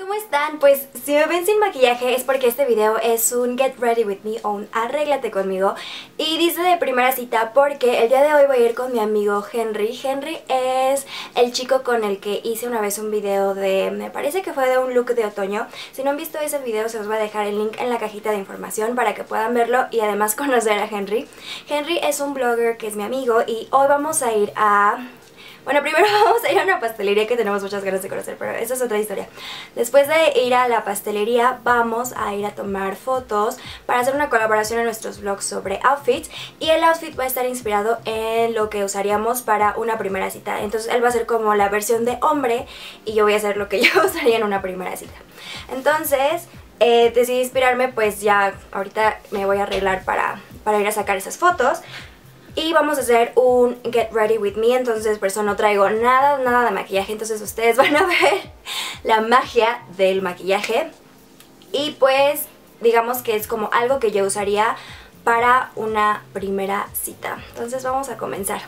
¿cómo están? Pues si me ven sin maquillaje es porque este video es un Get Ready With Me o un Arréglate Conmigo. Y dice de primera cita porque el día de hoy voy a ir con mi amigo Henry. Henry es el chico con el que hice una vez un video de, me parece que fue de un look de otoño. Si no han visto ese video se los voy a dejar el link en la cajita de información para que puedan verlo y además conocer a Henry. Henry es un blogger que es mi amigo y hoy vamos a ir a... Bueno, primero vamos a ir a una pastelería que tenemos muchas ganas de conocer, pero esa es otra historia. Después de ir a la pastelería vamos a ir a tomar fotos para hacer una colaboración en nuestros vlogs sobre outfits. Y el outfit va a estar inspirado en lo que usaríamos para una primera cita. Entonces él va a ser como la versión de hombre y yo voy a hacer lo que yo usaría en una primera cita. Entonces decidí inspirarme, pues ya ahorita me voy a arreglar para ir a sacar esas fotos. Y vamos a hacer un Get Ready With Me, entonces por eso no traigo nada de maquillaje. Entonces ustedes van a ver la magia del maquillaje. Y pues digamos que es como algo que yo usaría para una primera cita. Entonces vamos a comenzar.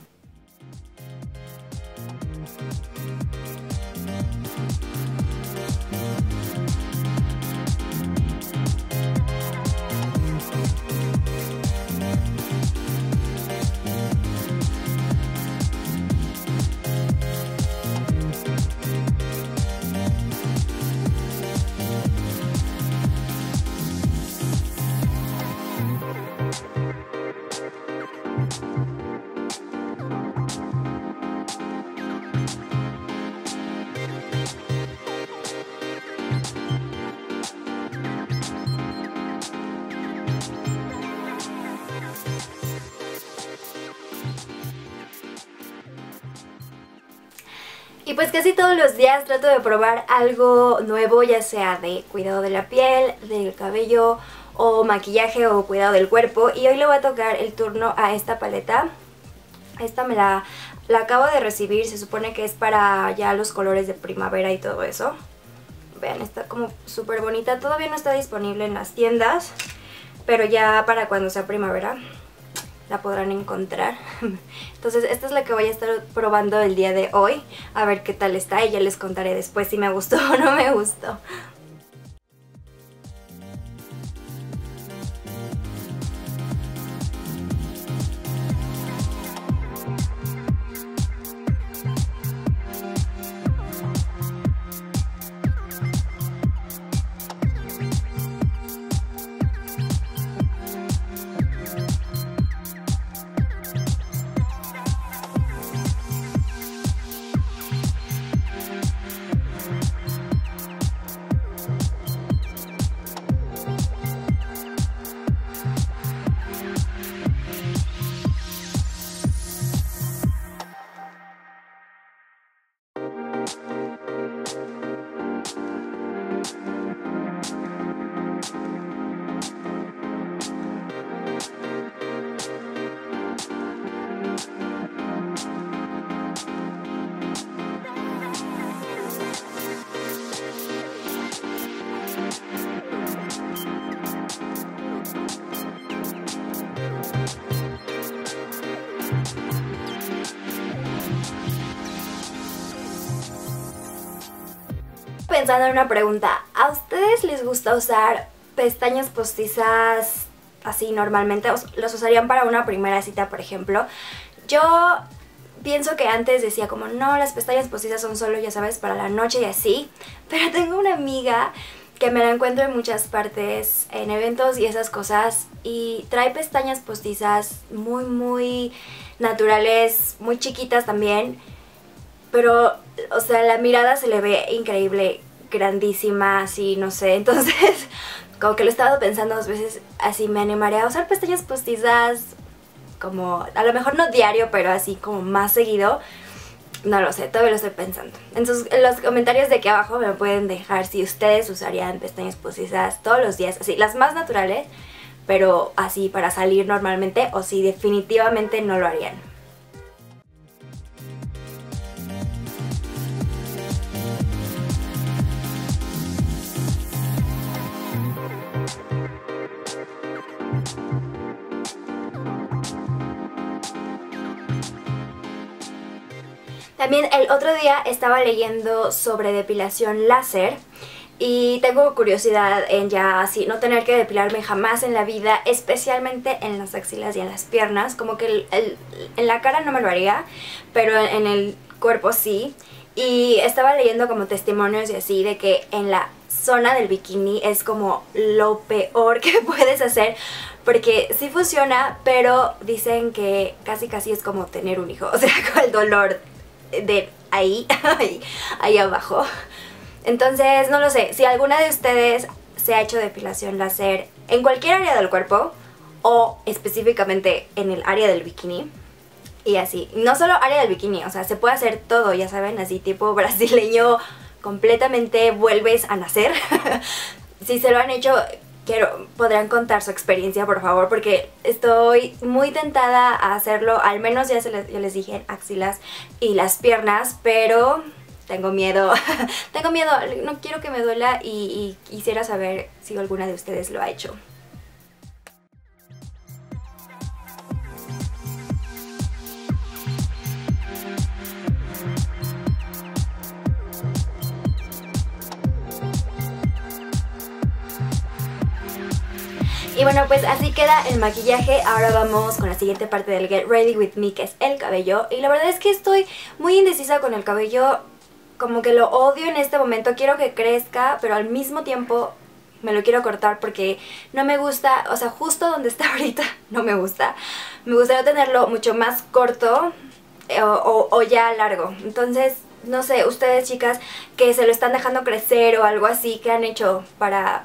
Y pues casi todos los días trato de probar algo nuevo, ya sea de cuidado de la piel, del cabello o maquillaje o cuidado del cuerpo. Y hoy le voy a tocar el turno a esta paleta. Esta me la acabo de recibir, se supone que es para ya los colores de primavera y todo eso. Vean, está como súper bonita, todavía no está disponible en las tiendas, pero ya para cuando sea primavera la podrán encontrar. Entonces esta es la que voy a estar probando el día de hoy. A ver qué tal está y ya les contaré después si me gustó o no me gustó. Pensando en una pregunta, ¿a ustedes les gusta usar pestañas postizas así normalmente? ¿Los usarían para una primera cita, por ejemplo? Yo pienso que antes decía como, no, las pestañas postizas son solo, ya sabes, para la noche y así. Pero tengo una amiga que me la encuentro en muchas partes, en eventos y esas cosas, y trae pestañas postizas muy naturales, muy chiquitas también. Pero, o sea, la mirada se le ve increíble, grandísima, así, no sé. Entonces, como que lo he estado pensando dos veces, así me animaría a usar pestañas postizas, como, a lo mejor no diario, pero así como más seguido. No lo sé, todavía lo estoy pensando. Entonces, en los comentarios de aquí abajo me pueden dejar si ustedes usarían pestañas postizas todos los días, así, las más naturales, pero así para salir normalmente, o si definitivamente no lo harían. También el otro día estaba leyendo sobre depilación láser y tengo curiosidad en ya así no tener que depilarme jamás en la vida, especialmente en las axilas y en las piernas. Como que en la cara no me lo haría, pero en el cuerpo sí. Y estaba leyendo como testimonios y así de que en la zona del bikini es como lo peor que puedes hacer, porque sí funciona, pero dicen que casi es como tener un hijo, o sea, con el dolor de ahí, ahí abajo. Entonces, no lo sé, si alguna de ustedes se ha hecho depilación láser en cualquier área del cuerpo o específicamente en el área del bikini, y así, no solo área del bikini, o sea, se puede hacer todo, ya saben, así tipo brasileño, completamente vuelves a nacer. Si se lo han hecho, podrán contar su experiencia, por favor, porque estoy muy tentada a hacerlo, al menos ya les dije en axilas y las piernas, pero tengo miedo, tengo miedo, no quiero que me duela y quisiera saber si alguna de ustedes lo ha hecho. Y bueno, pues así queda el maquillaje. Ahora vamos con la siguiente parte del Get Ready With Me, que es el cabello. Y la verdad es que estoy muy indecisa con el cabello, como que lo odio en este momento. Quiero que crezca, pero al mismo tiempo me lo quiero cortar porque no me gusta, o sea, justo donde está ahorita no me gusta. Me gustaría tenerlo mucho más corto o ya largo. Entonces, no sé, ustedes chicas que se lo están dejando crecer o algo así, ¿qué han hecho para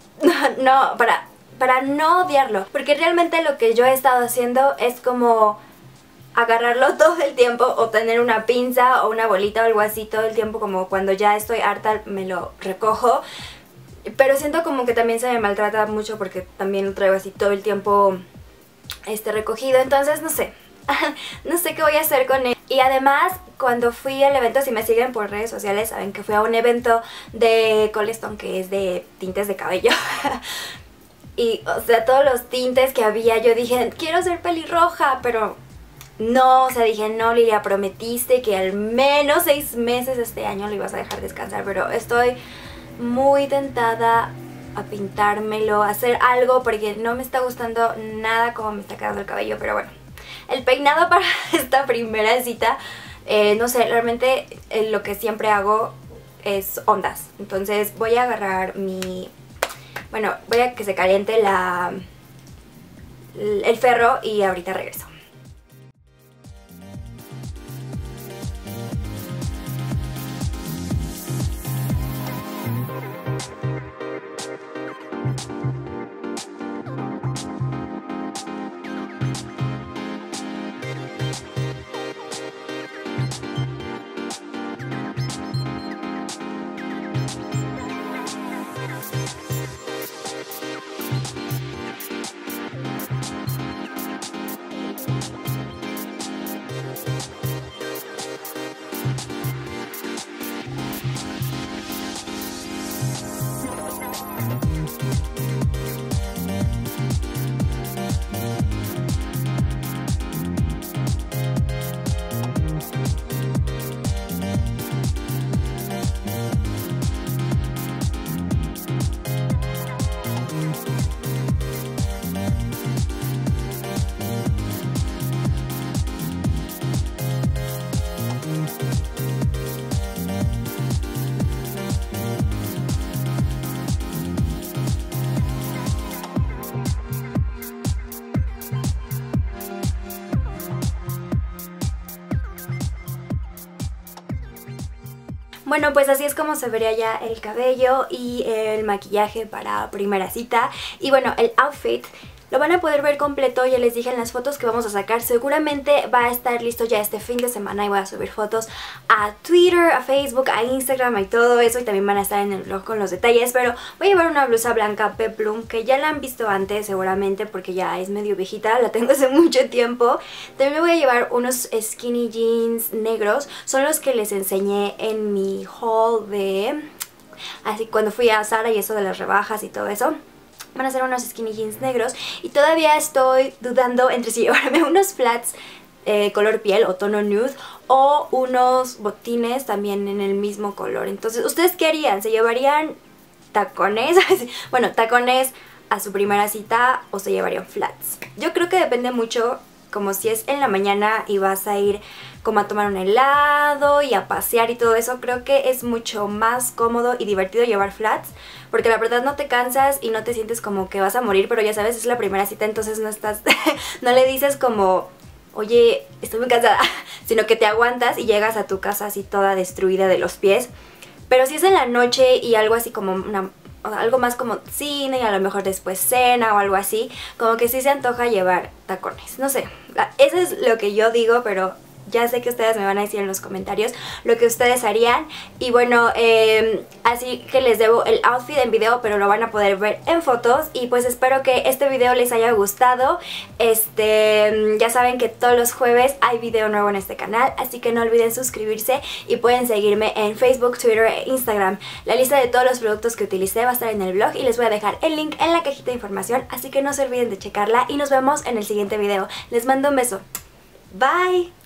para no odiarlo? Porque realmente lo que yo he estado haciendo es como agarrarlo todo el tiempo o tener una pinza o una bolita o algo así todo el tiempo, como cuando ya estoy harta me lo recojo. Pero siento como que también se me maltrata mucho porque también lo traigo así todo el tiempo recogido. Entonces no sé, no sé qué voy a hacer con él. Y además, cuando fui al evento, si me siguen por redes sociales, saben que fui a un evento de Colestone que es de tintes de cabello. Y, o sea, todos los tintes que había, yo dije, quiero ser pelirroja, pero no, o sea, dije, no, Lilia, prometiste que al menos 6 meses este año lo ibas a dejar descansar, pero estoy muy tentada a pintármelo, a hacer algo, porque no me está gustando nada cómo me está quedando el cabello. Pero bueno, el peinado para esta primera cita, no sé, realmente lo que siempre hago es ondas. Entonces voy a agarrar bueno, voy a que se caliente el ferro y ahorita regreso. Bueno, pues así es como se vería ya el cabello y el maquillaje para primera cita. Y bueno, el outfit lo van a poder ver completo, ya les dije en las fotos que vamos a sacar. Seguramente va a estar listo ya este fin de semana y voy a subir fotos a Twitter, a Facebook, a Instagram y todo eso. Y también van a estar en el blog con los detalles. Pero voy a llevar una blusa blanca peplum, que ya la han visto antes seguramente porque ya es medio viejita, la tengo hace mucho tiempo. También me voy a llevar unos skinny jeans negros, son los que les enseñé en mi haul así cuando fui a Zara y eso de las rebajas y todo eso. Van a ser unos skinny jeans negros y todavía estoy dudando entre si llevarme unos flats color piel o tono nude o unos botines también en el mismo color. Entonces, ¿ustedes qué harían? ¿Se llevarían tacones? Bueno, tacones a su primera cita o se llevarían flats. Yo creo que depende mucho, como si es en la mañana y vas a ir como a tomar un helado y a pasear y todo eso, creo que es mucho más cómodo y divertido llevar flats, porque la verdad no te cansas y no te sientes como que vas a morir, pero ya sabes, es la primera cita, entonces no estás, no le dices como, oye, estoy muy cansada, sino que te aguantas y llegas a tu casa así toda destruida de los pies. Pero si es en la noche y algo así como algo más como cine y a lo mejor después cena o algo así, como que sí se antoja llevar tacones. No sé, eso es lo que yo digo, pero ya sé que ustedes me van a decir en los comentarios lo que ustedes harían. Y bueno, así que les debo el outfit en video, pero lo van a poder ver en fotos. Y pues espero que este video les haya gustado. Ya saben que todos los jueves hay video nuevo en este canal, así que no olviden suscribirse y pueden seguirme en Facebook, Twitter e Instagram. La lista de todos los productos que utilicé va a estar en el blog y les voy a dejar el link en la cajita de información, así que no se olviden de checarla y nos vemos en el siguiente video. Les mando un beso. Bye.